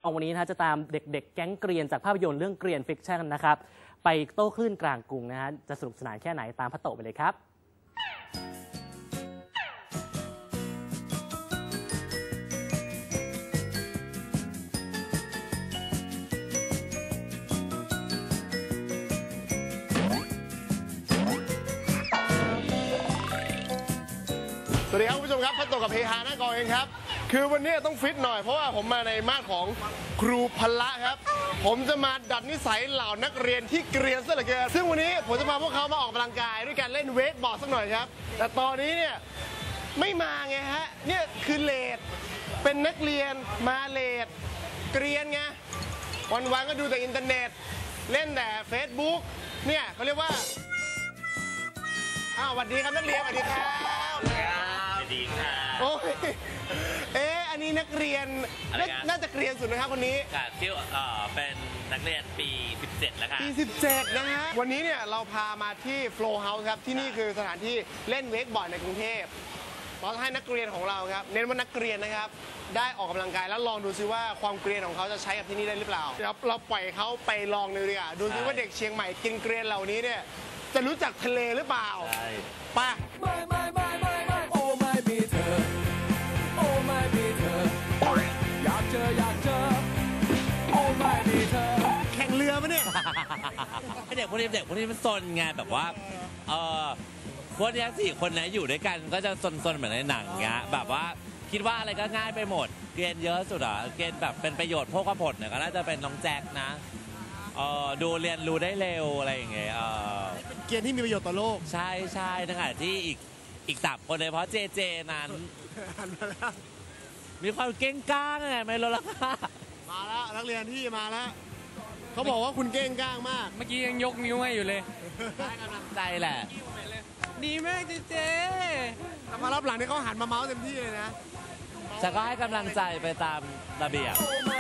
วันนี้นะจะตามเด็กๆแก๊งเกรียนจากภาพยนตร์เรื่องเกรียนฟิกชั่นนะครับไปโต้คลื่นกลางกรุงนะฮะจะสนุกสนานแค่ไหนตามพระโตไปเลยครับสวัสดีครับคุณผู้ชมครับพระโตกับเฮฮาหน้ากองเองครับคือวันนี้ต้องฟิตหน่อยเพราะว่าผมมาในมาตรของครูพละครับผมจะมาดัดนิสัยเหล่านักเรียนที่เกรียนซะเหลือเกินซึ่งวันนี้ผมจะพาพวกเขามาออกกำลังกายด้วยการเล่นเวทบอร์ดสักหน่อยครับแต่ตอนนี้เนี่ยไม่มาไงฮะเนี่ยคือเลทเป็นนักเรียนมาเลทเกรียนไงวันๆก็ดูแต่อินเทอร์เน็ตเล่นแต่ Facebook เนี่ยเขาเรียกว่าสวัสดีครับนักเรียนสวัสดีครับสวัสดีค่ะโอ้ยอันนี้นักเรียนน่าจะเกรียนสุดนะครับคนนี้ค่ะที่เป็นนักเรียนปี 17 แล้วค่ะปี 17 นะฮะวันนี้เนี่ยเราพามาที่ Flow House ครับที่นี่คือสถานที่เล่นเวกบอร์ดในกรุงเทพเราให้นักเรียนของเราครับเน้นว่านักเรียนนะครับได้ออกกำลังกายแล้วลองดูซิว่าความเกรียนของเขาจะใช้กับที่นี่ได้หรือเปล่าเดี๋ยวเราปล่อยเขาไปลองเลยดีกว่าดูซิว่าเด็กเชียงใหม่กินเกรียนเหล่านี้เนี่ยจะรู้จักทะเลหรือเปล่าไปโอ้ไม่มีเธอโอ้ไม่มีเธออยากเจอโอ้ไม่มีเธอแข่งเรือมั้ยเนี่ยเด็กพวกนี้มันซนไงแบบว่าพวกนี้4 คนนะอยู่ด้วยกันก็จะซนเหมือนในหนังเงี้ยแบบว่าคิดว่าอะไรก็ง่ายไปหมดเกณฑ์เยอะสุดอ่ะเกณฑ์แบบเป็นประโยชน์พวกผลเนี่ยก็น่าจะเป็นน้องแจ็คนะดูเรียนรู้ได้เร็วอะไรอย่างเงี้ยเกณฑ์ที่มีประโยชน์ต่อโลกใช่ในขณะที่อีก3 คนเลยเพราะเจนั้นมีความเก่งกล้างไงไม่รู้ละค่ะมาแล้วนักเรียนที่มาแล้วเขาบอกว่าคุณเก่งกล้างมากเมื่อกี้ยังยกนิ้วให้อยู่เลยให้กำลังใจแหละดีมากเจแต่มารับหลังนี่เขาหันมาเมาส์เต็มที่เลยนะฉันก็ให้กำลังใจไปตามระเบียบ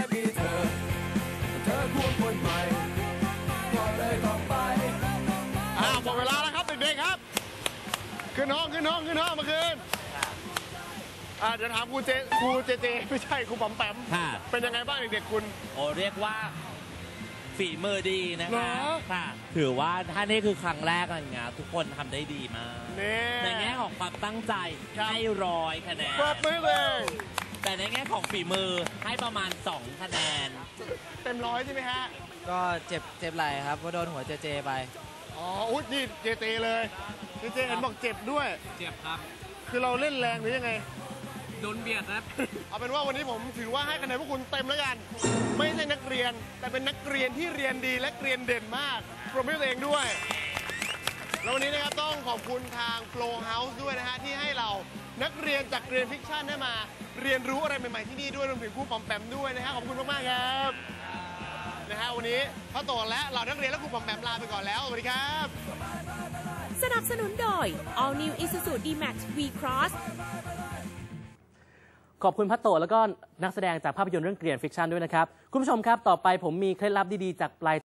เธอควรคนใหม่ก็เลยต้องไปหมดเวลาแล้วครับเด็กๆครับขึ้นห้องมาคืนเดี๋ยวถามครูเจไม่ใช่ครูป๋อมแปมเป็นยังไงบ้างเด็กๆคุณเรียกว่าฝีมือดีนะคะค่ะถือว่าถ้านี่คือครั้งแรกอะไรเงี้ยทุกคนทำได้ดีมากในแง่ของความตั้งใจให้100 คะแนนปรบมือเลยแต่ในแง่ของฝีมือให้ประมาณ2 คะแนนเต็ม100ใช่ไหมฮะก็เจ็บไหล่ครับเพราะโดนหัวเจไปอุ๊ยนี่เจเลยเจเห็นบอกเจ็บด้วยเจ็บครับคือเราเล่นแรงหรือยังไงโดนเบียดครับเอาเป็นว่าวันนี้ผมถือว่าให้คะแนนพวกคุณเต็มแล้วกันไม่ใช่นักเรียนแต่เป็นนักเรียนที่เรียนดีและเรียนเด่นมากปรบมือตัวเองด้วยแล้ววันนี้นะครับต้องขอบคุณทาง Flow House ด้วยนะฮะที่ให้เรานักเรียนจากเรียนฟิกชั่นได้มาเรียนรู้อะไรใหม่ๆที่นี่ด้วยรวมถึงครูปอมแปมด้วยนะฮะขอบคุณมากๆครับนะฮะวันนี้พระโตและเหล่านักเรียนและครูปอมแปมลาไปก่อนแล้วสวัสดีครับสนับสนุนโดย All New Isuzu D-Max V-Cross ขอบคุณพระโตแล้วก็นักแสดงจากภาพยนตร์เรื่องเกรียนฟิกชั่นด้วยนะครับคุณผู้ชมครับต่อไปผมมีเคล็ดลับดีๆจากปลาย